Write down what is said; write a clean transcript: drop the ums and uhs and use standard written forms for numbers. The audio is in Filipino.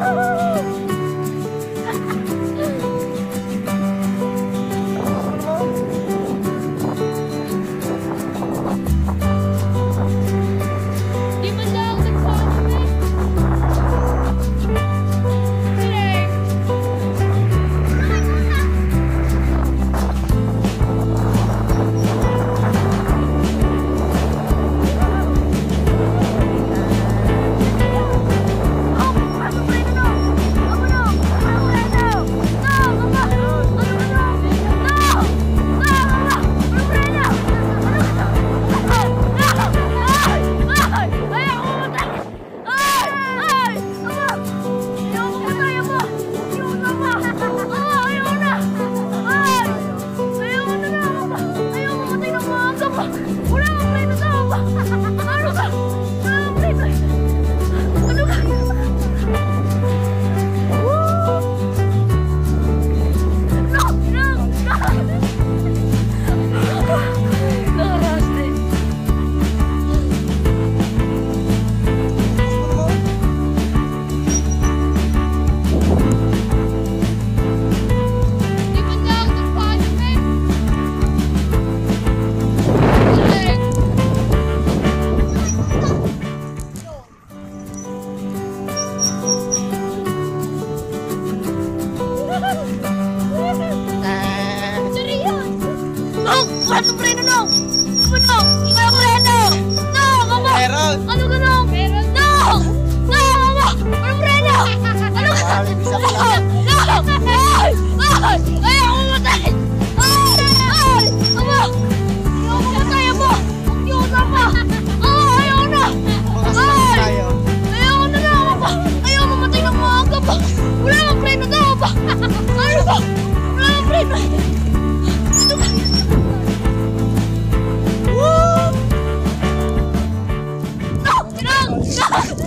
Ano preno no? Ano? Ikaw preno! No! Mama! Meron! Ano ka no? Meron! No! No! Mama! Ano preno? Ano ka? No! Ay! Ay! Ay! Ako mamatay! Ay! Ay! Mama! Ayaw mamatay ako! Ang yuta pa! Ay! Ayaw na! Ay! Ayaw na na ako pa! Ayaw mamatay ng maaga pa! Wala kang preno daw pa! Ano ba? Wala kang preno! Ano ba? No!